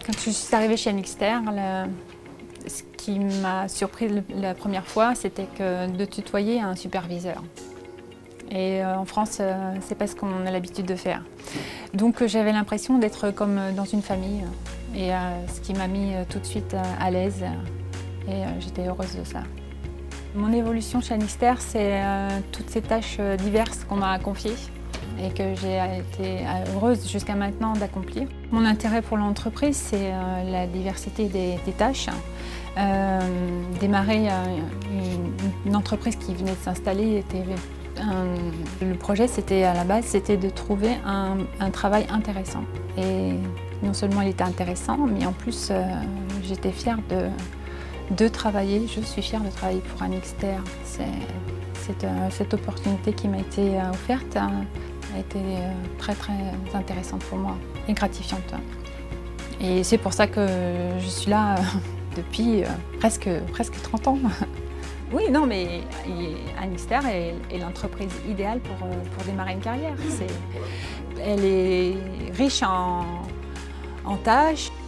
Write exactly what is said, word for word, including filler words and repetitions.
Quand je suis arrivée chez Anixter, le... ce qui m'a surpris la première fois, c'était que de tutoyer un superviseur. Et euh, en France, euh, c'est pas ce qu'on a l'habitude de faire. Donc euh, j'avais l'impression d'être comme dans une famille. Et euh, ce qui m'a mis euh, tout de suite euh, à l'aise. Et euh, j'étais heureuse de ça. Mon évolution chez Anixter, c'est euh, toutes ces tâches euh, diverses qu'on m'a confiées et que j'ai été heureuse jusqu'à maintenant d'accomplir. Mon intérêt pour l'entreprise, c'est euh, la diversité des, des tâches. Euh, démarrer euh, une, une entreprise qui venait de s'installer était un, le projet, c'était à la base, c'était de trouver un, un travail intéressant. Et non seulement il était intéressant, mais en plus euh, j'étais fière de, de travailler. Je suis fière de travailler pour Anixter. C'est, euh, cette opportunité qui m'a été euh, offerte a, a été euh, très très intéressante pour moi et gratifiante. Et c'est pour ça que je suis là euh, depuis euh, presque, presque trente ans. Oui, non, mais Anixter est, est l'entreprise idéale pour, pour démarrer une carrière. Elle est riche en, en tâches.